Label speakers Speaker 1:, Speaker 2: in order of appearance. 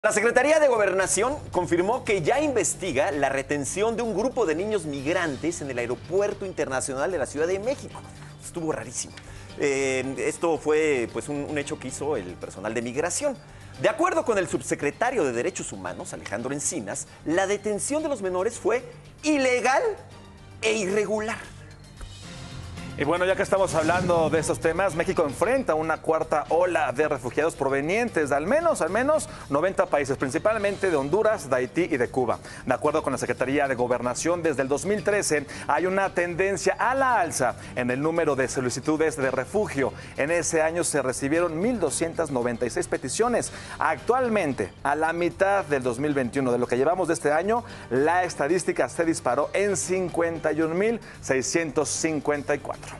Speaker 1: La Secretaría de Gobernación confirmó que ya investiga la retención de un grupo de niños migrantes en el Aeropuerto Internacional de la Ciudad de México. Estuvo rarísimo. Esto fue pues, un hecho que hizo el personal de migración. De acuerdo con el subsecretario de Derechos Humanos, Alejandro Encinas, la detención de los menores fue ilegal e irregular.
Speaker 2: Y bueno, ya que estamos hablando de estos temas, México enfrenta una cuarta ola de refugiados provenientes de al menos 90 países, principalmente de Honduras, de Haití y de Cuba. De acuerdo con la Secretaría de Gobernación, desde el 2013 hay una tendencia a la alza en el número de solicitudes de refugio. En ese año se recibieron 1,296 peticiones. Actualmente, a la mitad del 2021, de lo que llevamos de este año, la estadística se disparó en 51,654.